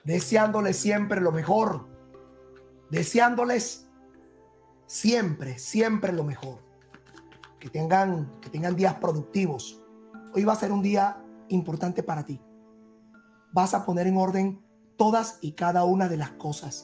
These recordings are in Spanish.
deseándoles siempre lo mejor, deseándoles siempre, siempre lo mejor. Que tengan días productivos. Hoy va a ser un día importante para ti. Vas a poner en orden todas y cada una de las cosas.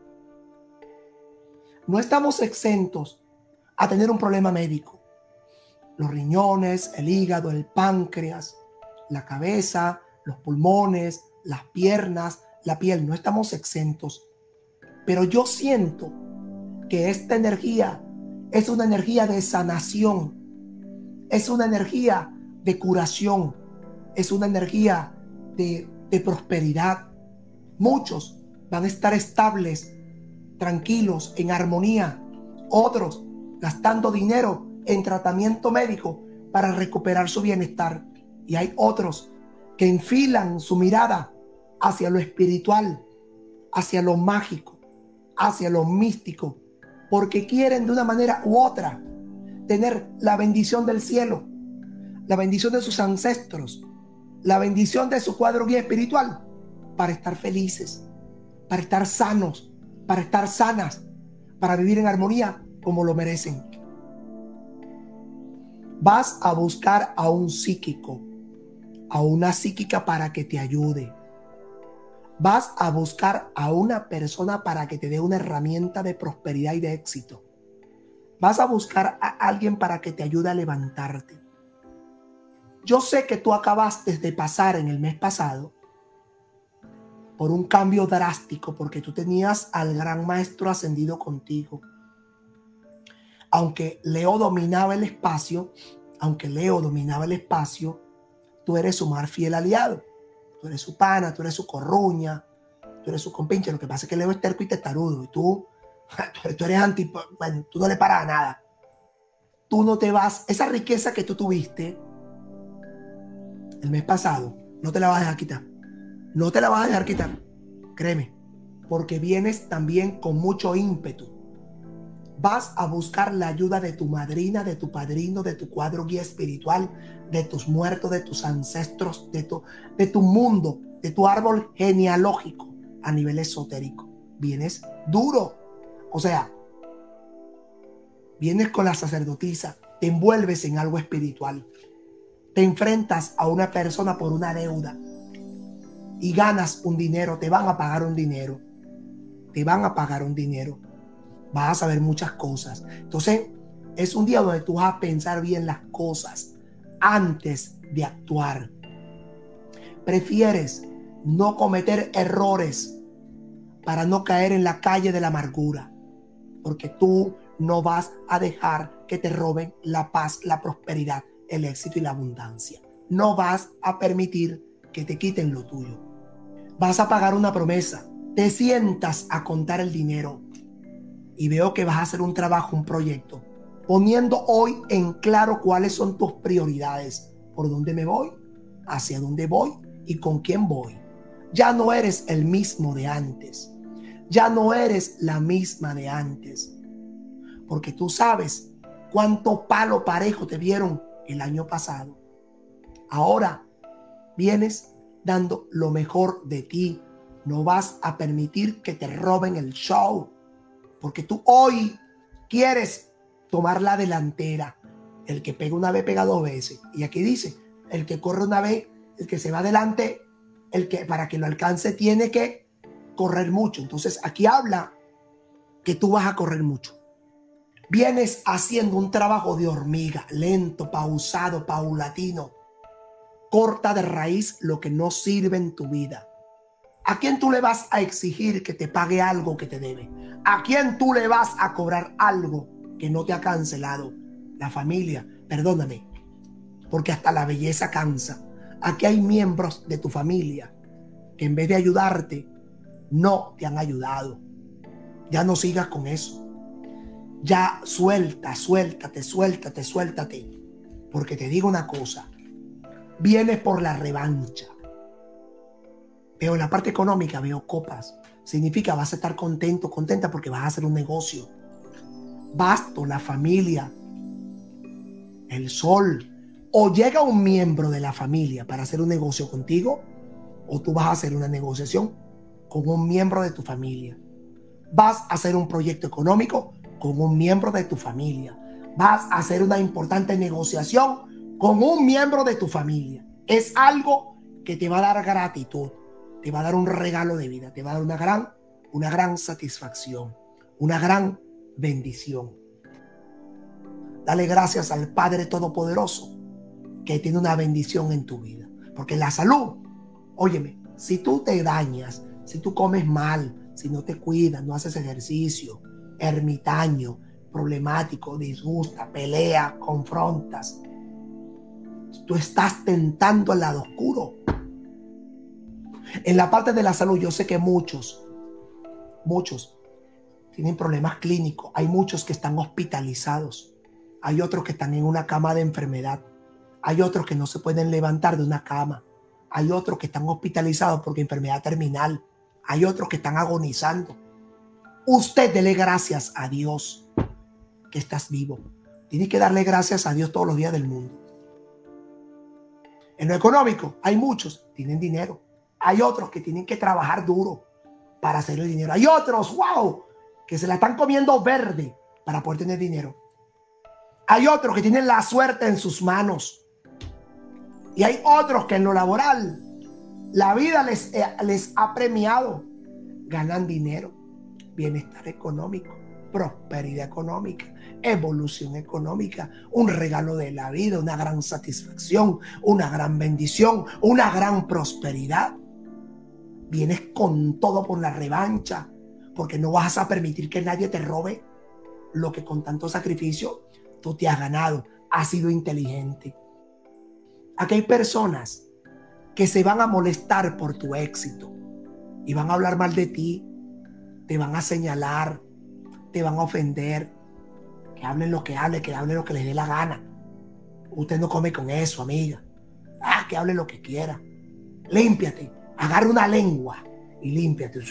No estamos exentos a tener un problema médico. Los riñones, el hígado, el páncreas, la cabeza, los pulmones, las piernas, la piel, no estamos exentos. Pero yo siento que esta energía es una energía de sanación, es una energía de curación, es una energía de prosperidad. Muchos van a estar estables, tranquilos, en armonía. Otros gastando dinero en tratamiento médico para recuperar su bienestar. Y hay otros que enfilan su mirada hacia lo espiritual, hacia lo mágico, hacia lo místico, porque quieren de una manera u otra tener la bendición del cielo, la bendición de sus ancestros, la bendición de su cuadro guía espiritual, para estar felices, para estar sanos, para estar sanas, para vivir en armonía como lo merecen. Vas a buscar a un psíquico, a una psíquica para que te ayude. Vas a buscar a una persona para que te dé una herramienta de prosperidad y de éxito. Vas a buscar a alguien para que te ayude a levantarte. Yo sé que tú acabaste de pasar en el mes pasado por un cambio drástico, porque tú tenías al gran maestro ascendido contigo. Aunque Leo dominaba el espacio, tú eres su más fiel aliado. Tú eres su pana, tú eres su corruña, tú eres su compinche. Lo que pasa es que Leo es terco y testarudo. Y tú eres anti... Bueno, tú no le paras a nada. Tú no te vas... Esa riqueza que tú tuviste el mes pasado, no te la vas a dejar quitar. No te la vas a dejar quitar. Créeme. Porque vienes también con mucho ímpetu. Vas a buscar la ayuda de tu madrina, de tu padrino, de tu cuadro guía espiritual, de tus muertos, de tus ancestros, de tu mundo, de tu árbol genealógico a nivel esotérico. Vienes duro. O sea, vienes con la sacerdotisa, te envuelves en algo espiritual. Te enfrentas a una persona por una deuda y ganas un dinero, te van a pagar un dinero. Te van a pagar un dinero. Vas a saber muchas cosas. Entonces, es un día donde tú vas a pensar bien las cosas antes de actuar. Prefieres no cometer errores para no caer en la calle de la amargura, porque tú no vas a dejar que te roben la paz, la prosperidad, el éxito y la abundancia. No vas a permitir que te quiten lo tuyo. Vas a pagar una promesa. Te sientas a contar el dinero y veo que vas a hacer un trabajo, un proyecto, poniendo hoy en claro cuáles son tus prioridades. ¿Por dónde me voy? ¿Hacia dónde voy? ¿Y con quién voy? Ya no eres el mismo de antes. Ya no eres la misma de antes. Porque tú sabes cuánto palo parejo te dieron el año pasado. Ahora vienes dando lo mejor de ti. No vas a permitir que te roben el show. Porque tú hoy quieres tomar la delantera. El que pega una vez, pega dos veces. Y aquí dice, el que corre una vez, el que se va adelante, el que para que lo alcance tiene que correr mucho. Entonces aquí habla que tú vas a correr mucho. Vienes haciendo un trabajo de hormiga, lento, pausado, paulatino. Corta de raíz lo que no sirve en tu vida. ¿A quién tú le vas a exigir que te pague algo que te debe? ¿A quién tú le vas a cobrar algo que no te ha cancelado? La familia, perdóname, porque hasta la belleza cansa. Aquí hay miembros de tu familia que en vez de ayudarte, no te han ayudado. Ya no sigas con eso. Ya suéltate. Porque te digo una cosa, vienes por la revancha. Veo en la parte económica, veo copas. Significa vas a estar contento, contenta porque vas a hacer un negocio. Basto, la familia, el sol. O llega un miembro de la familia para hacer un negocio contigo, o tú vas a hacer una negociación. con un miembro de tu familia. Vas a hacer un proyecto económico con un miembro de tu familia. Vas a hacer una importante negociación con un miembro de tu familia. Es algo que te va a dar gratitud, te va a dar un regalo de vida, te va a dar una gran satisfacción, una gran bendición. Dale gracias al Padre Todopoderoso que tiene una bendición en tu vida. Porque la salud, óyeme, si tú te dañas, si tú comes mal, si no te cuidas, no haces ejercicio, ermitaño, problemático, disgusta, pelea, confrontas, tú estás tentando al lado oscuro. En la parte de la salud, yo sé que muchos tienen problemas clínicos. Hay muchos que están hospitalizados. Hay otros que están en una cama de enfermedad. Hay otros que no se pueden levantar de una cama. Hay otros que están hospitalizados porque enfermedad terminal. Hay otros que están agonizando. Usted dele gracias a Dios que estás vivo. Tiene que darle gracias a Dios todos los días del mundo. En lo económico, hay muchos que tienen dinero. Hay otros que tienen que trabajar duro para hacer el dinero. Hay otros, wow, que se la están comiendo verde para poder tener dinero. Hay otros que tienen la suerte en sus manos. Y hay otros que en lo laboral, la vida les ha premiado. Ganan dinero, bienestar económico, prosperidad económica, evolución económica, un regalo de la vida, una gran satisfacción, una gran bendición, una gran prosperidad. Vienes con todo por la revancha, porque no vas a permitir que nadie te robe lo que con tanto sacrificio tú te has ganado. Has sido inteligente. Aquí hay personas que se van a molestar por tu éxito y van a hablar mal de ti, te van a señalar, te van a ofender. Que hablen lo que hablen, que hablen lo que les dé la gana. Usted no come con eso, amiga. Que hable lo que quiera. Límpiate. Agarra una lengua y límpiate.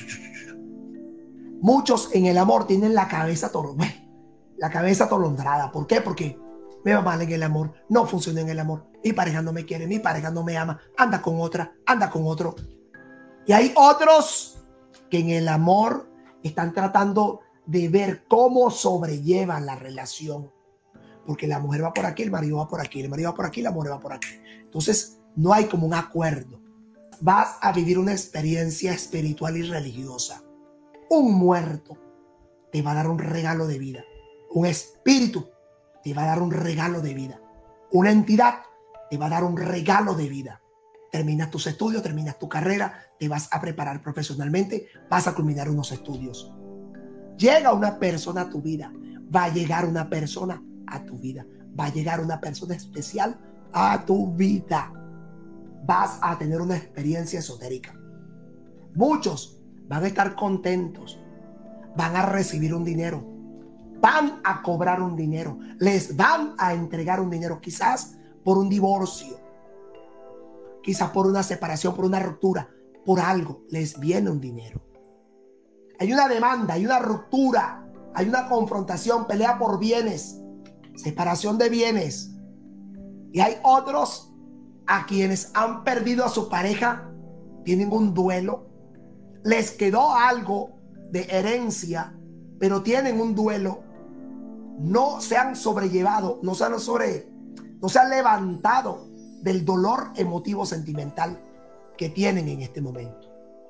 Muchos en el amor tienen la cabeza atolondrada. ¿Por qué? Porque me va mal en el amor, no funciona en el amor. Mi pareja no me quiere, mi pareja no me ama. Anda con otra, anda con otro. Y hay otros que en el amor están tratando de ver cómo sobrellevan la relación. Porque la mujer va por aquí, el marido va por aquí, el marido va por aquí, la mujer va por aquí. Entonces no hay como un acuerdo. Vas a vivir una experiencia espiritual y religiosa. Un muerto te va a dar un regalo de vida. Un espíritu te va a dar un regalo de vida. Una entidad te va a dar un regalo de vida. Terminas tus estudios, terminas tu carrera, te vas a preparar profesionalmente, vas a culminar unos estudios. Llega una persona a tu vida, va a llegar una persona a tu vida, va a llegar una persona especial a tu vida. Vas a tener una experiencia esotérica. Muchos van a estar contentos, van a recibir un dinero, van a cobrar un dinero, les van a entregar un dinero, quizás por un divorcio, quizás por una separación, por una ruptura, por algo, les viene un dinero. Hay una demanda, hay una ruptura, hay una confrontación, pelea por bienes, separación de bienes. Y hay otros a quienes han perdido a su pareja, tienen un duelo, les quedó algo de herencia, pero tienen un duelo, no se han sobrellevado, no se han levantado del dolor emotivo sentimental que tienen en este momento.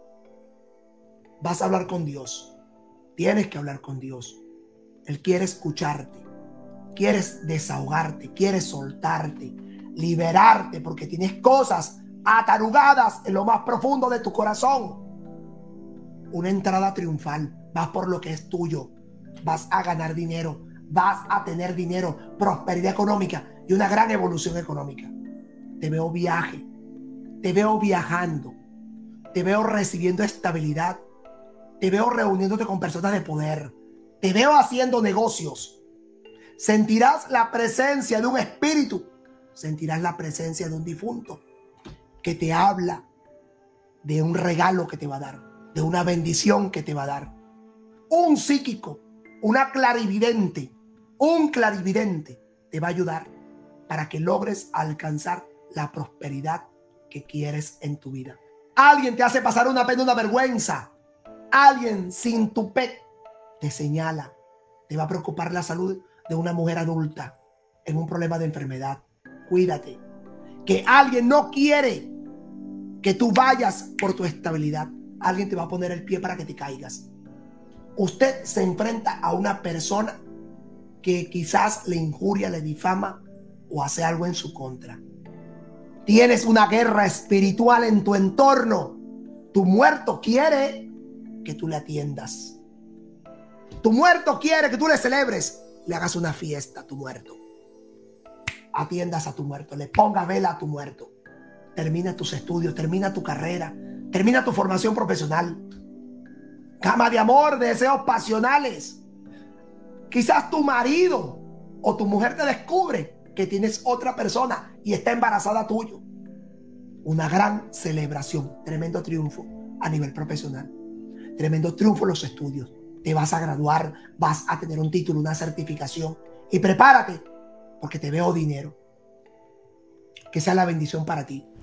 Vas a hablar con Dios. Tienes que hablar con Dios. Él quiere escucharte. Quieres desahogarte, quieres soltarte, liberarte, porque tienes cosas atarugadas en lo más profundo de tu corazón. Una entrada triunfal. Vas por lo que es tuyo. Vas a ganar dinero. Vas a tener dinero, prosperidad económica y una gran evolución económica. Te veo viaje. Te veo viajando. Te veo recibiendo estabilidad. Te veo reuniéndote con personas de poder. Te veo haciendo negocios. Sentirás la presencia de un espíritu. Sentirás la presencia de un difunto que te habla de un regalo que te va a dar, de una bendición que te va a dar. Un psíquico, una clarividente, un clarividente te va a ayudar para que logres alcanzar la prosperidad que quieres en tu vida. Alguien te hace pasar una pena, una vergüenza. Alguien sin tupé te señala. Te va a preocupar la salud de una mujer adulta en un problema de enfermedad. Cuídate. Que alguien no quiere que tú vayas por tu estabilidad. Alguien te va a poner el pie para que te caigas. Usted se enfrenta a una persona que quizás le injuria, le difama o hace algo en su contra. Tienes una guerra espiritual en tu entorno. Tu muerto quiere que tú le atiendas. Tu muerto quiere que tú le celebres, le hagas una fiesta a tu muerto. Atiendas a tu muerto, le pongas vela a tu muerto. Termina tus estudios, termina tu carrera, termina tu formación profesional. Cama de amor, de deseos pasionales. Quizás tu marido o tu mujer te descubre que tienes otra persona y está embarazada tuyo. Una gran celebración, tremendo triunfo a nivel profesional. Tremendo triunfo en los estudios. Te vas a graduar, vas a tener un título, una certificación. Y prepárate, porque te veo dinero. Que sea la bendición para ti.